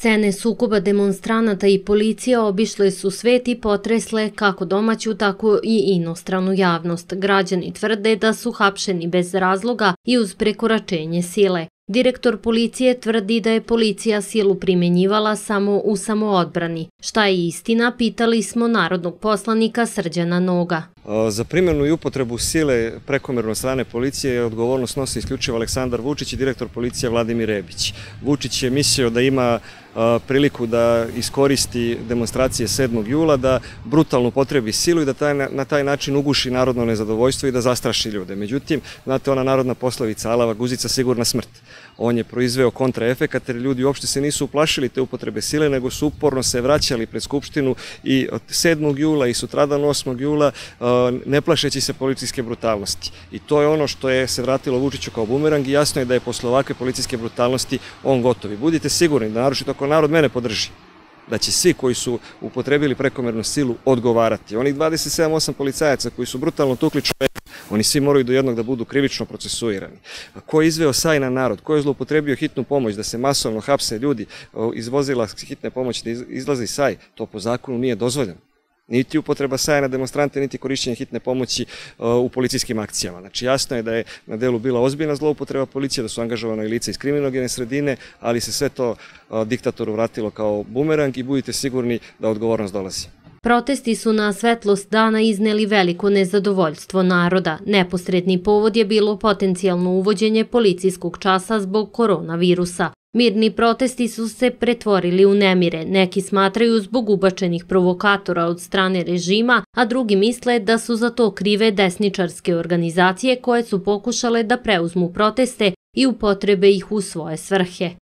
Scene sukoba demonstranata i policije obišle su svet i potresle kako domaću, tako i inostranu javnost. Građani tvrde da su hapšeni bez razloga i uz prekoračenje sile. Direktor policije tvrdi da je policija silu primjenjivala samo u samoodbrani. Šta je istina, pitali smo narodnog poslanika Srđana Noga. Za primjenu i upotrebu sile prekomerno strane policije odgovornost nosi isključivo Aleksandar Vučić i direktor policije Vladimir Rebić. Vučić je mislio da ima priliku da iskoristi demonstracije 7. jula, da brutalno upotrebi silu i da na taj način uguši narodno nezadovoljstvo i da zastraši ljude. Međutim, znate, ona narodna poslovica alava guzica sigurna smrt. On je proizveo kontraefekat jer ljudi uopšte se nisu uplašili te upotrebe sile, nego su uporno se vraćali pred Skupštinu i od 7. jula i sutradan 8. jula ne plašeći se policijske brutalnosti. I to je ono što je se vratilo Vučiću kao bumerang i jasno je da je posle ovakve policijske brutalnosti on gotov. I budite sigurni da, naročito ako narod mene podrži, da će svi koji su upotrebili prekomernu silu odgovarati. Onih 27-8 policajaca koji su brutalno tukli čoveka, oni svi moraju do jednog da budu krivično procesuirani. Ko je izveo saj na narod, ko je zloupotrebio hitnu pomoć da se masovno hapse ljudi iz vozila hitne pomoći, da izlazi saj, to po zakonu nije dozvoljeno. Niti upotreba saja na demonstrante, niti korišćenje hitne pomoći u policijskim akcijama. Znači, jasno je da je na delu bila ozbiljna zloupotreba policije, da su angažovano i lice iz kriminogene sredine, ali se sve to diktatoru vratilo kao bumerang i budite sigurni da odgovornost dolazi. Protesti su na svetlost dana izneli veliko nezadovoljstvo naroda. Neposredni povod je bilo potencijalno uvođenje policijskog časa zbog koronavirusa. Mirni protesti su se pretvorili u nemire. Neki smatraju zbog ubačenih provokatora od strane režima, a drugi misle da su za to krive desničarske organizacije koje su pokušale da preuzmu proteste i upotrebe ih u svoje svrhe.